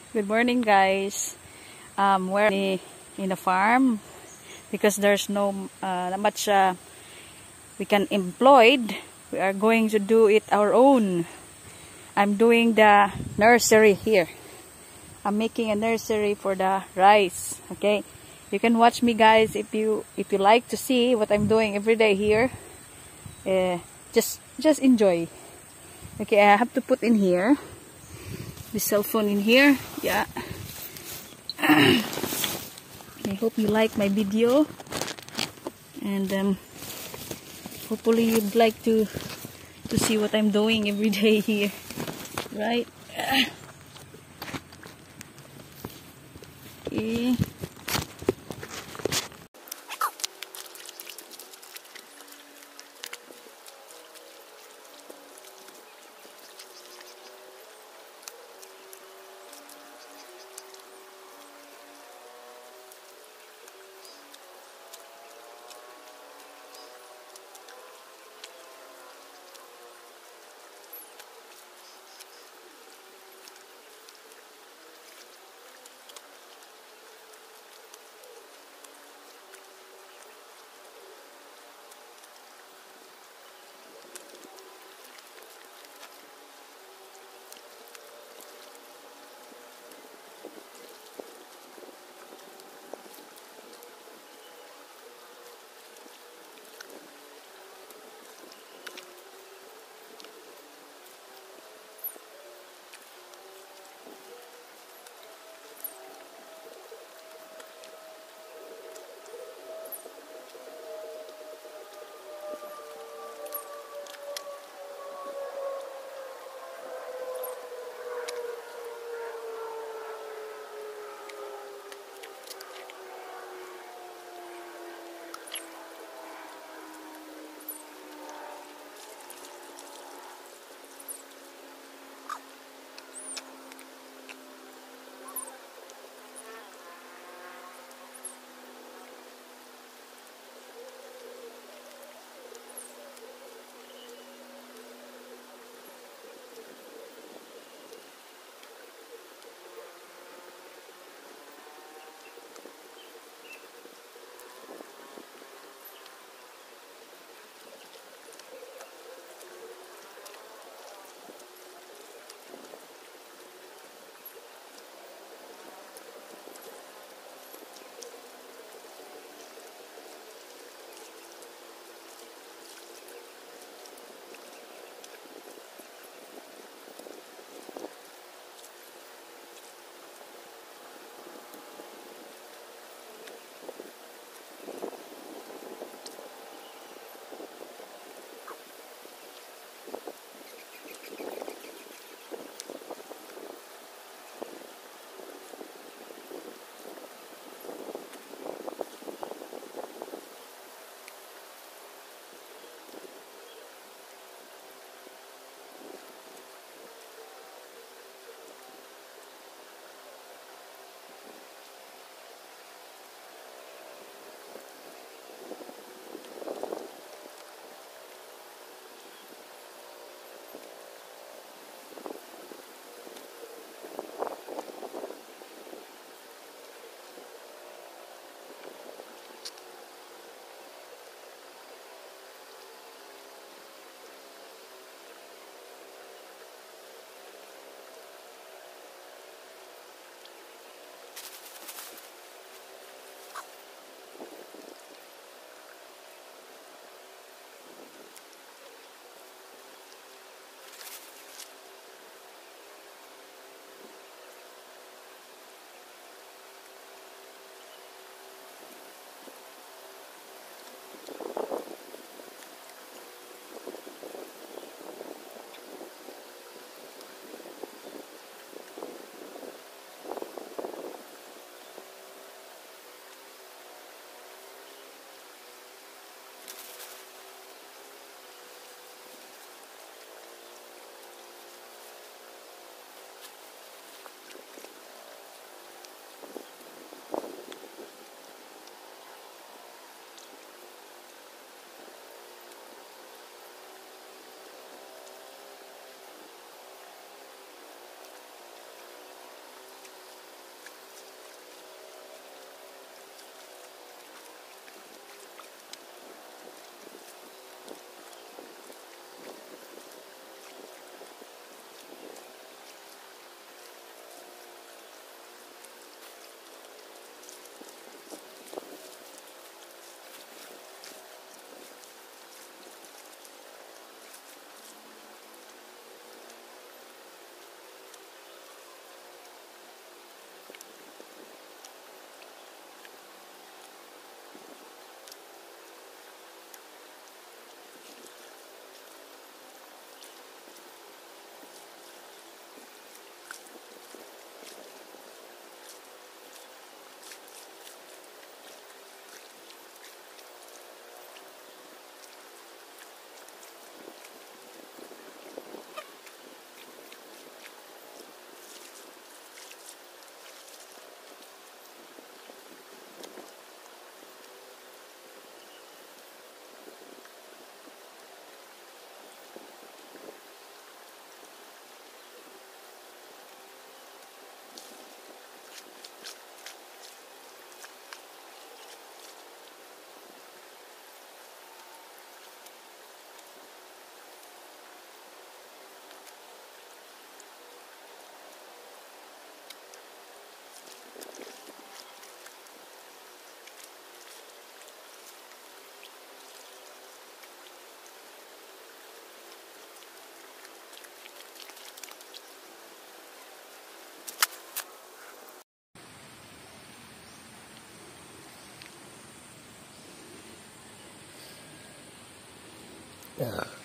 Good morning, guys. We're in a farm because there's not much we can employed. We are going to do it our own. I'm doing the nursery here. I'm making a nursery for the rice. Okay, you can watch me, guys, if you like to see what I'm doing every day here. Just enjoy. Okay, I have to put in here the cell phone in here. Yeah. I hope you like my video, and hopefully you'd like to see what I'm doing every day here, right? Okay. Yeah.